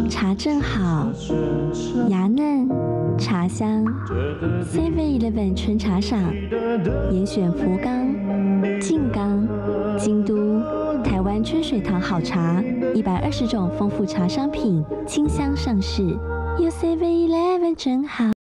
茶正好，芽嫩，茶香。7-Eleven 春茶赏，严选福冈、静冈、京都、台湾春水堂好茶，120种丰富茶商品，清香上市。有 7-Eleven 真好。